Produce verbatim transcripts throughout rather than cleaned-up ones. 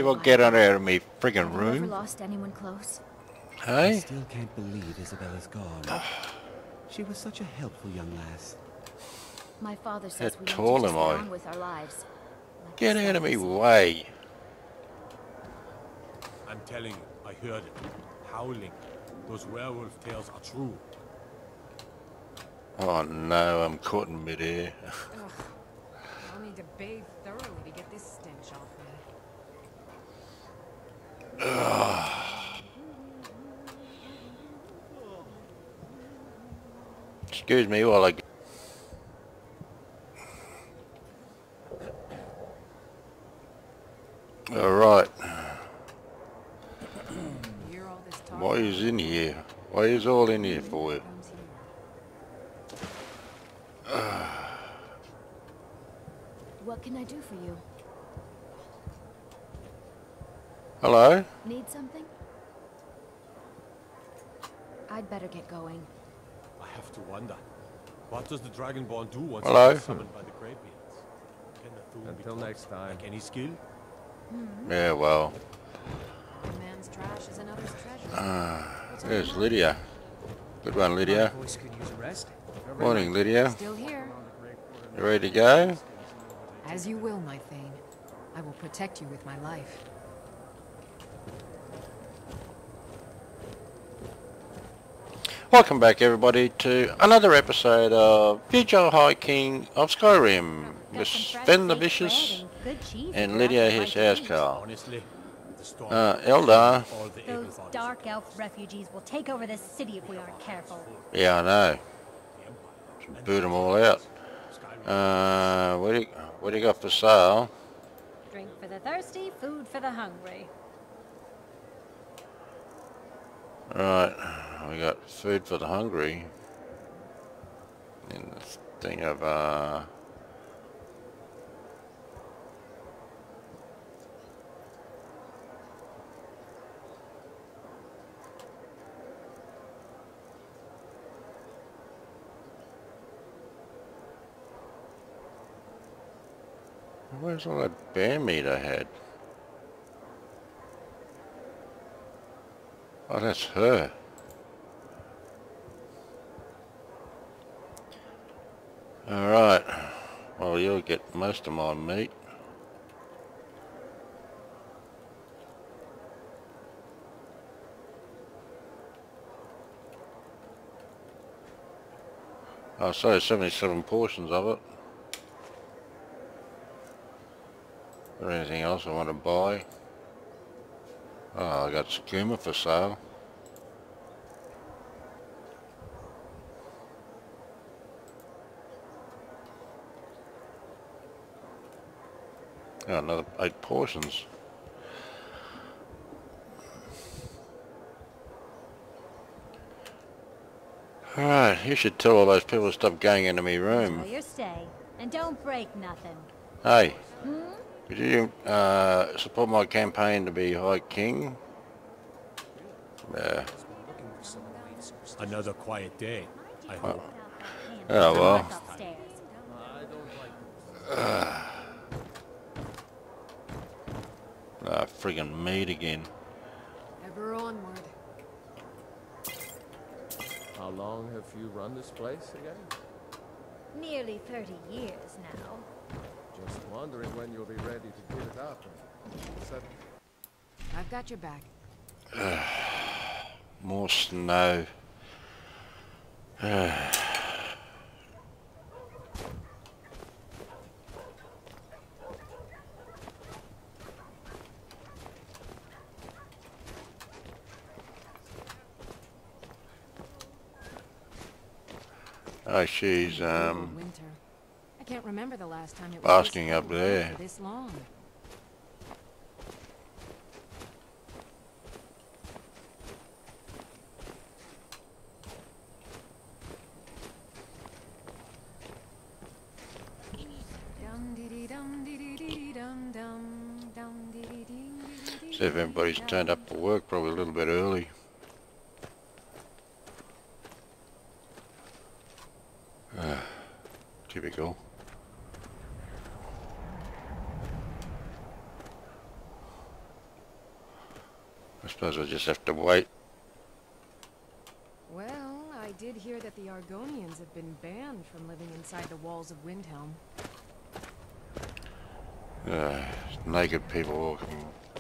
will get out of me friggin' Have you ever room. lost anyone close? Hey? I still can't believe Isabella's gone. She was such a helpful young lass. My father says How we need tall to just am get I? on with our lives. Like Get the out of me Sons. way. I'm telling you, I heard it. Howling. Those werewolf tales are true. Oh no, I'm caught in midair. Ugh. I'll need to bathe thoroughly to get this stench off me. Excuse me while I... Alright. Hear all this talk? Why is in here? Why is all in here for you? Comes here. What can I do for you? Hello? Need something? I'd better get going. I have to wonder. What does the Dragonborn do once Hello? he's summoned by the Greybeards? Can the Thule be Until taught next time. like any skill? Yeah, well. A man's trash is another's treasure. Ah, there's Lydia. Good one, Lydia. Voice could use a rest. Morning, Lydia. Still here. You ready to go? As you will, my Thane. I will protect you with my life. Welcome back, everybody, to another episode of Future Hiking of Skyrim with Sven the Vicious and Lydia his housecarl. Honestly, the storm Uh, Eldar. all the Those able-bodied dark elf refugees will take over this city if we aren't careful. Yeah, I know. Should boot them all out. Uh, what do you, what do you got for sale? Drink for the thirsty, food for the hungry. Right, we got food for the hungry. And this thing of, uh... where's all that bear meat I had? Oh, that's her. Alright. Well, you'll get most of my meat. Oh, sorry, seventy-seven portions of it. Is there anything else I want to buy? Oh, I got skooma for sale. Oh, another eight portions. Alright, you should tell all those people to stop going into my room. Enjoy your stay, and don't break nothing. Hey, Hmm? could you uh, support my campaign to be High King? Yeah. Another quiet day, I hope. Oh, well. Upstairs. Ah, friggin' meat again. Ever onward. How long have you run this place again? Nearly thirty years now. Just wondering when you'll be ready to give it up and settle. I've got your back. More snow. Oh, she's um Winter. I can't remember the last time it was basking this up cold there. for this long. See if everybody's turned up for work, probably a little bit early. Uh, typical. I suppose I just have to wait. Well, I did hear that the Argonians have been banned from living inside the walls of Windhelm. Uh, naked people walking.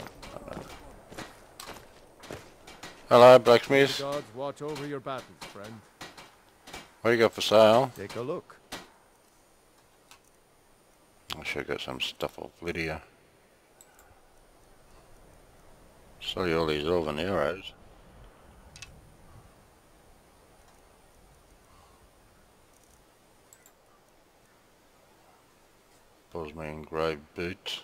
Hello, blacksmith. The gods watch over your battles, friend. What you got for sale? Take a look. I should have got some stuff off Lydia. Sell you all these elven arrows. Bosman engraved boots.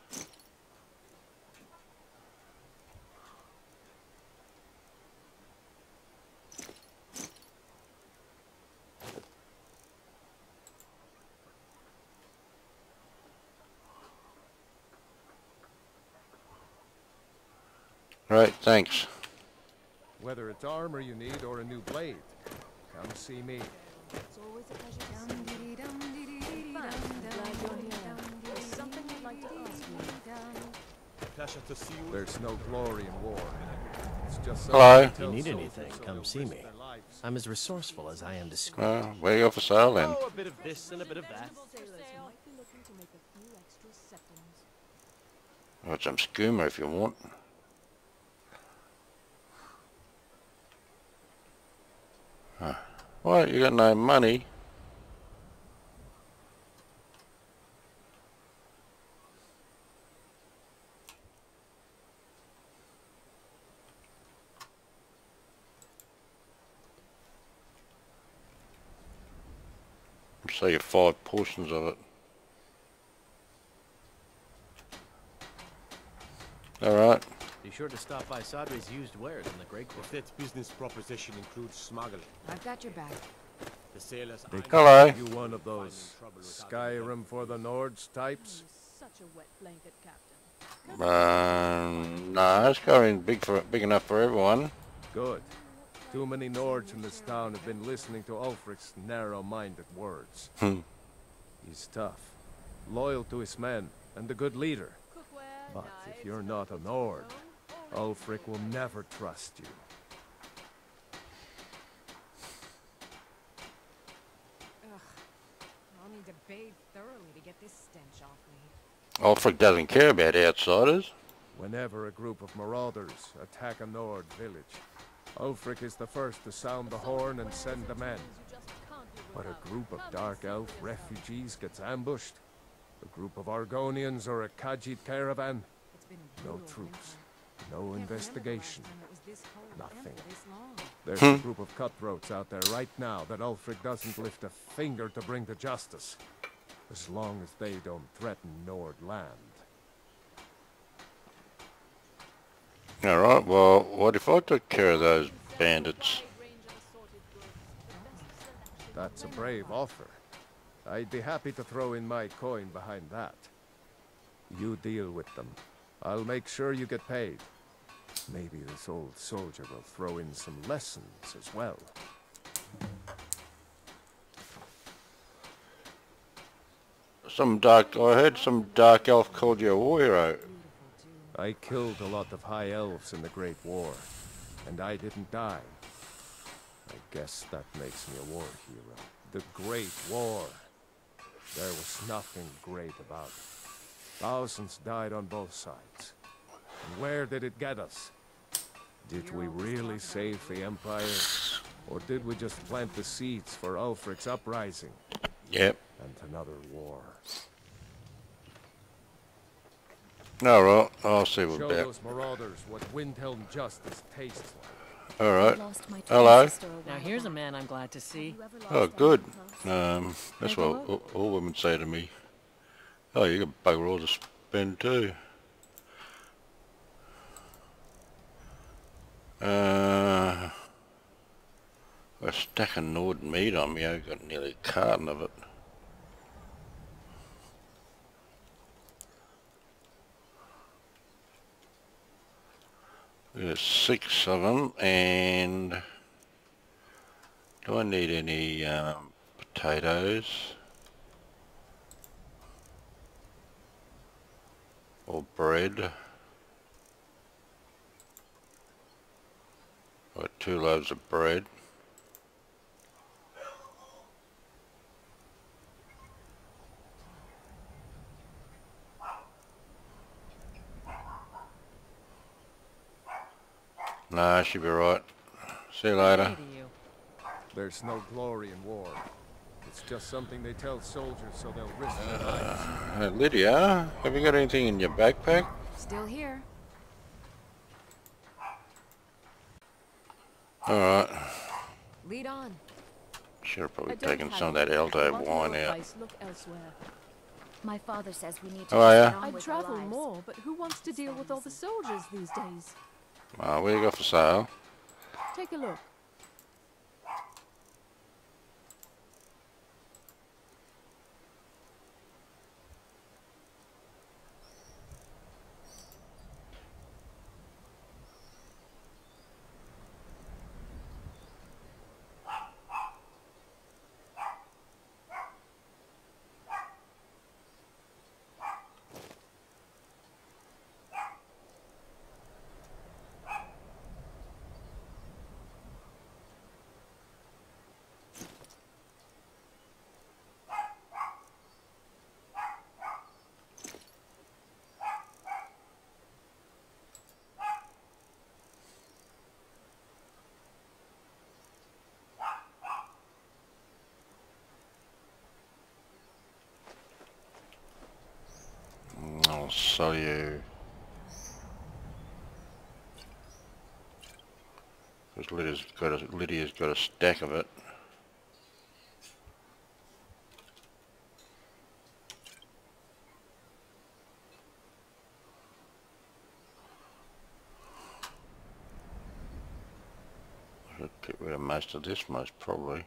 Right, thanks. Whether it's armor you need or a new blade, come see me. It's always a pleasure to see you. Fine. Glad you're here. There's something I'd like to ask you. Pleasure to see you. There's no glory in war. It's just Hello. something to If you need tell anything, soldiers come so see they'll me. risk their lives. I'm as resourceful as I am discreet. Uh, where you got for sale then? Oh, a bit of this and a bit of that. Got some skooma if you want. Huh. What, you got no money? Say five portions of it. Alright. Be sure to stop by Sadri's used wares in the Great Court. If that business proposition includes smuggling, I've got your back. the sailors They I Hello. You one of those Skyrim for the Nords types? Um, nah, Skyrim's big for big enough for everyone. Good. Too many Nords in this town have been listening to Ulfric's narrow-minded words. Hmm. He's tough, loyal to his men, and a good leader. But if you're not a Nord, Ulfric will never trust you. Ugh. I'll need to bathe thoroughly to get this stench off me. Ulfric doesn't care about outsiders. Whenever a group of marauders attack a Nord village, Ulfric is the first to sound the horn and send the men. But a group of Dark Elf refugees gets ambushed, a group of Argonians or a Khajiit caravan, It's been a no brutal troops, winter. no Can't remember the last investigation, time it was this cold and nothing. for this long. There's Hmm. a group of cutthroats out there right now that Ulfric doesn't lift a finger to bring to justice, as long as they don't threaten Nord land. Alright, well, what if I took care of those bandits? That's a brave offer. I'd be happy to throw in my coin behind that. You deal with them. I'll make sure you get paid. Maybe this old soldier will throw in some lessons as well. Some dark, I heard some dark elf called you a war hero. I killed a lot of high elves in the Great War, and I didn't die. I guess that makes me a war hero. The Great War. There was nothing great about it. Thousands died on both sides. And where did it get us? Did we really save the Empire? Or did we just plant the seeds for Ulfric's uprising? Yep. And another war. Alright, I'll see what Show about. those marauders what Windhelm justice tastes like. Alright. Lost my twin Hello. sister a Now while here's a back. man I'm glad to see. Have you ever Oh, lost good. anyone close? Um, that's what all, all women say to me. Oh, you got bugger all to spend too. Uh, a stack of Nord meat on me. I've got nearly a carton of it. There's six of them, and do I need any um, potatoes or bread? Got two loaves of bread. Nah, she'll be right. See you later. Hey to you. There's no glory in war. It's just something they tell soldiers so they'll risk their lives. Uh, Lydia, have you got anything in your backpack? Still here. Alright. Lead on. Should have I probably don't taken have some of that any. Alto Want wine more out. advice, look elsewhere. My father says we need to How are just ya? get on I'd with our travel lives. more, but who wants to deal with all the soldiers these days? Uh, what do you got for sale? Take a look. I'll sell you. Because Lydia's got a, Lydia's got a stack of it. I should get rid of most of this, most probably.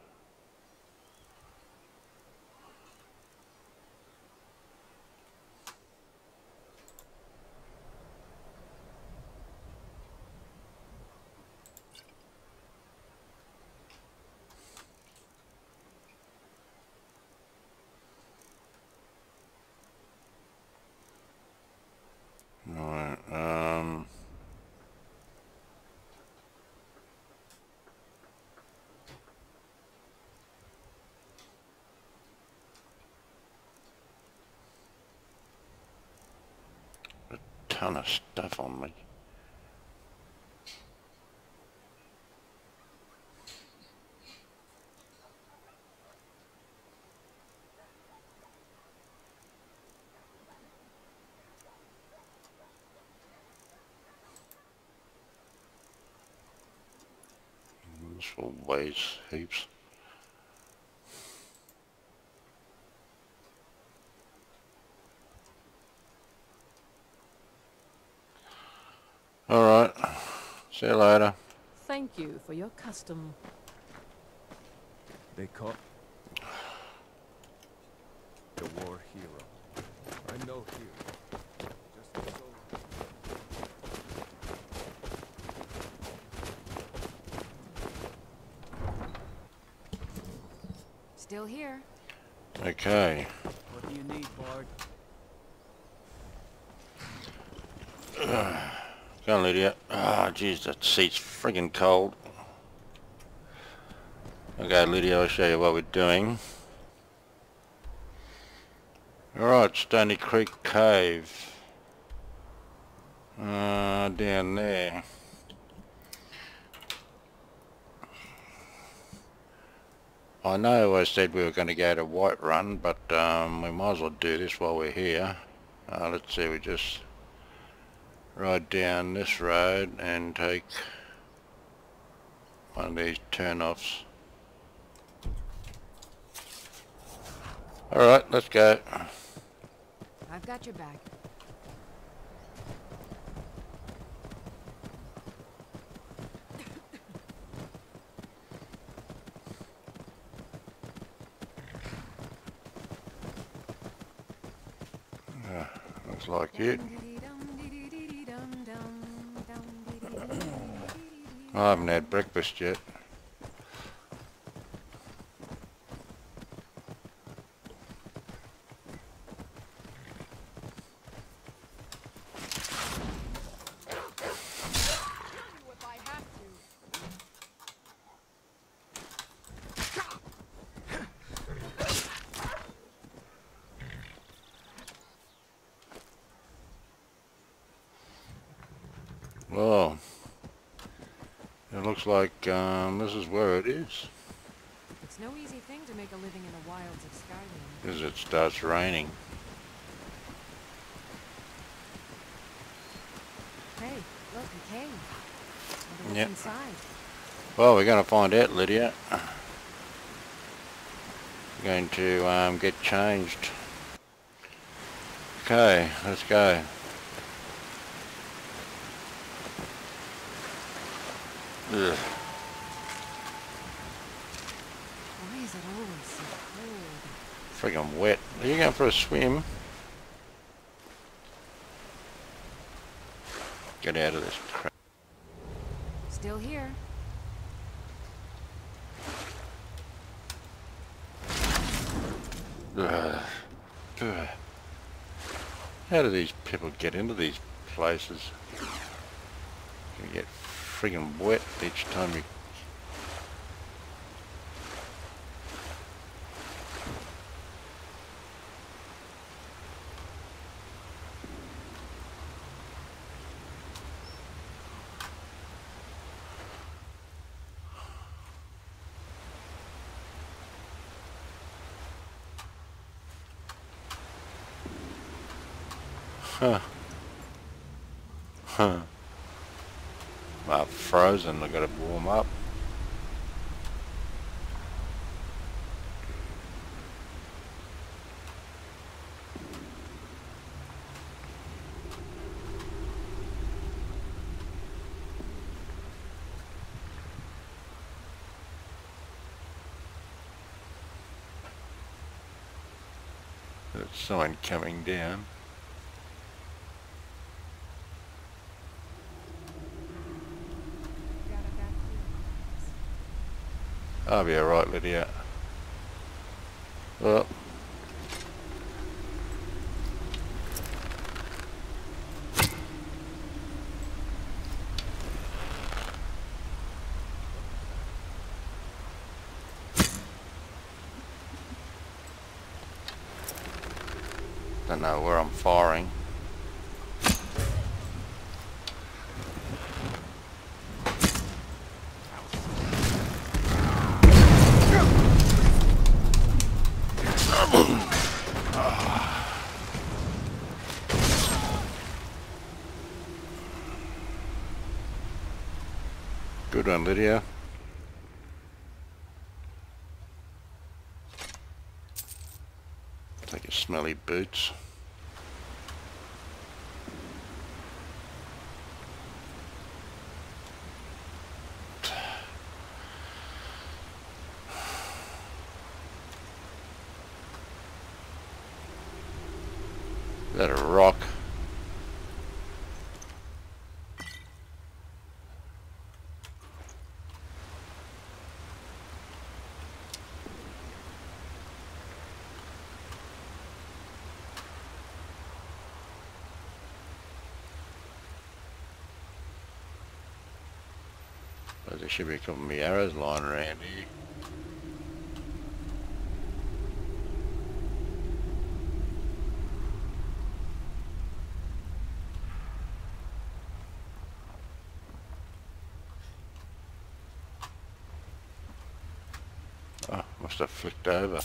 Alright, um... a ton of stuff on me. This will weigh heaps. Alright, see you later. Thank you for your custom. They call the war hero. I'm no hero. Just a soldier. Still here. Okay. What do you need, Bard? Go on, Lydia. Ah, oh, jeez, that seat's friggin' cold. Okay, Lydia, I'll show you what we're doing. Alright, Stony Creek Cave. Uh, down there. I know I said we were going to go to Whiterun, but um, we might as well do this while we're here. Uh, let's see, we just ride down this road and take one of these turn-offs. Alright, let's go. I've got your back. Uh, looks like it. I haven't had breakfast yet. It looks like um, this is where it is. It's no easy thing to make a living in the wilds of Skyrim. As it starts raining. Hey, look, a cave. Wonder what's Yep. inside. Well, we're going to find out, Lydia. We're going to um, get changed. Okay, let's go. Ugh. Why is it always so cold? Friggin' wet. Are you going for a swim? Get out of this crap. Still here. Ugh. Ugh. How do these people get into these places? You get friggin' wet each time you... Huh. Huh. Well, frozen, I've got to warm up. There's someone coming down. Got a bad feeling. I'll be alright, Lydia. Well. Don't know where I'm firing. Good one, Lydia. Take your smelly boots. Is that a rock? Well, there should be a couple of me arrows lying around here. Oh, must have flicked over.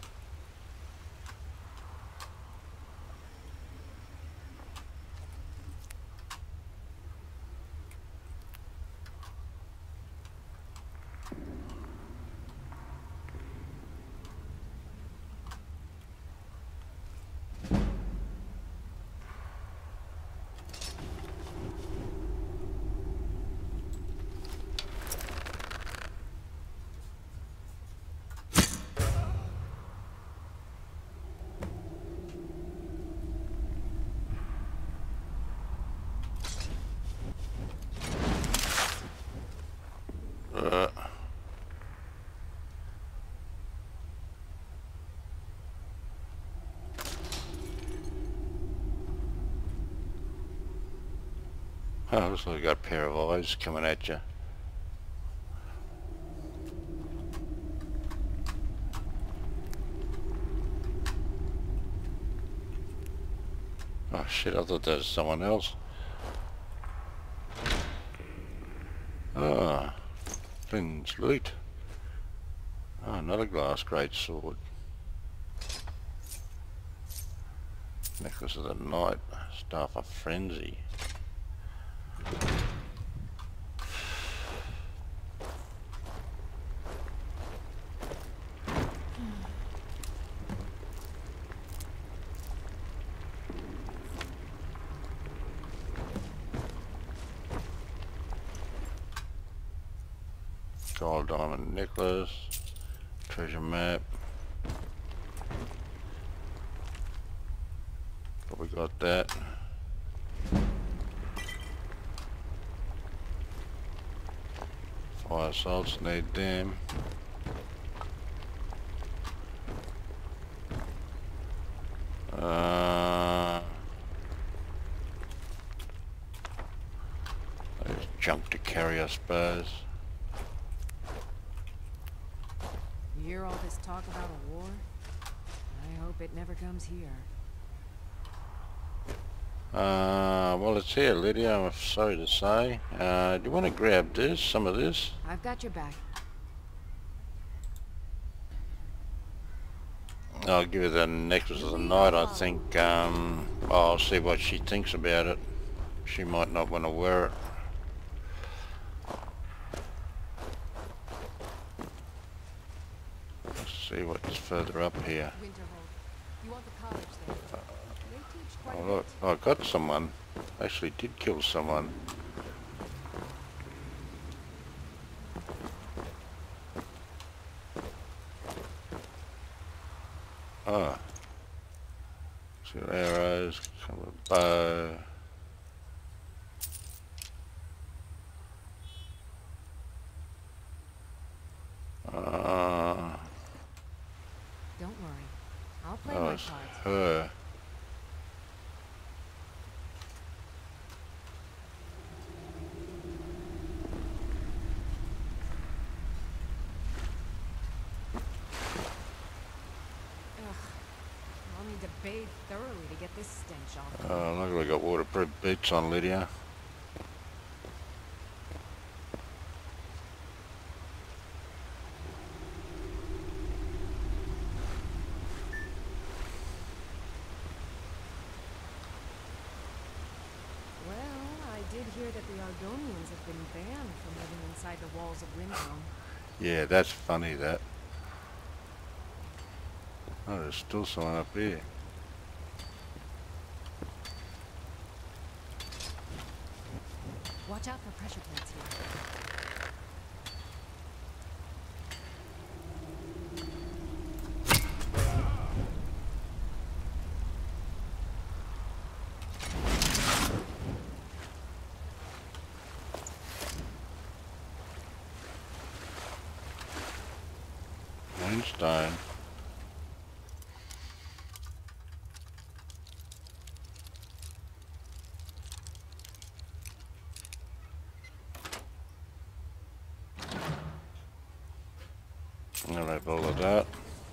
Uh. Oh, looks like I got a pair of eyes coming at you. Oh shit, I thought that was someone else. Oh. Finn's loot. Oh, another glass great sword. Necklace of the Night. Staff of Frenzy. Gold diamond necklace. Treasure map. Probably got that. Fire salts, need them. Uh, there's junk to carry, I suppose. You hear all this talk about a war? I hope it never comes here. Uh, well, it's here, Lydia, I'm sorry to say. Uh, do you want to grab this, some of this? I've got your back. I'll give her the necklace of the night, I think. Um, I'll see what she thinks about it. She might not want to wear it. Let's see what's further up here. You want the college there? They teach quite Oh, a look, bit. I got someone. Actually did kill someone. Oh. Two arrows, some of a bow. Uh, Don't worry. I'll play oh, my it's part. her. I'll need to bathe thoroughly to get this stench off. Oh, look, we got waterproof boots on, Lydia. Well, I did hear that the Argonians have been banned from living inside the walls of Windhelm. Yeah, that's funny, that. Oh, there's still someone up here. Watch out for pressure plates here. Moonstone. I'll have all of that.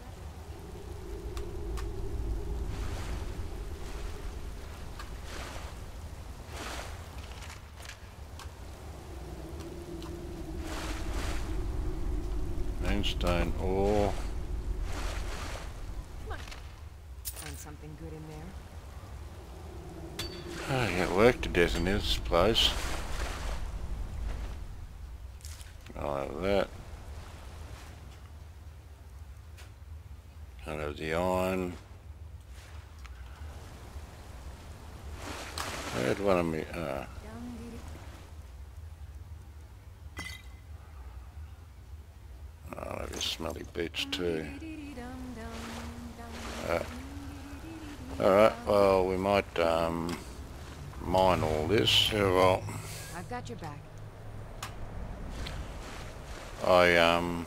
Moonstone ore. Find something good in there. Oh, you got work to death in this place. I'll have that. I'll have the iron. Where'd one of me? Uh, I'll have your smelly boots too. Uh, Alright, well, we might um, mine all this. Yeah, well, I've got your back. I um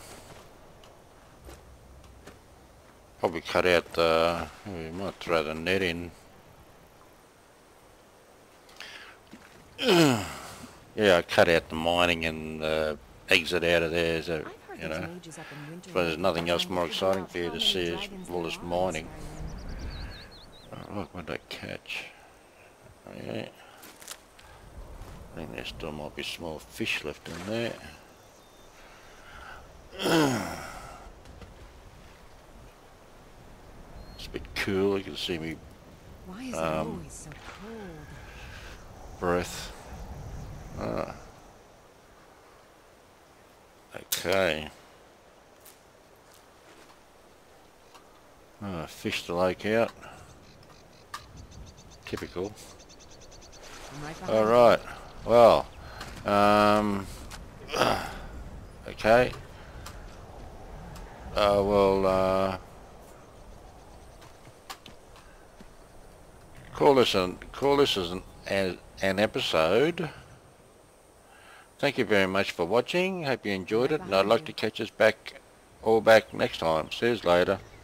probably cut out the. We might throw the net in. Yeah, I cut out the mining and the exit out of there, so you know. But there's nothing else more exciting for you to see is all this mining. Oh, look, what did I catch? Oh, yeah. I think there still might be small fish left in there. It's a bit cool. You can see me Why is it Um, always so cold? breath. Ah. Okay. Ah, fish the lake out. Typical. I'm right behind All you. right. Well. Um. Okay. Uh, well. Uh, call this an call this as an as an episode. Thank you very much for watching. Hope you enjoyed it, and I'd like to catch us back all back next time. See you later.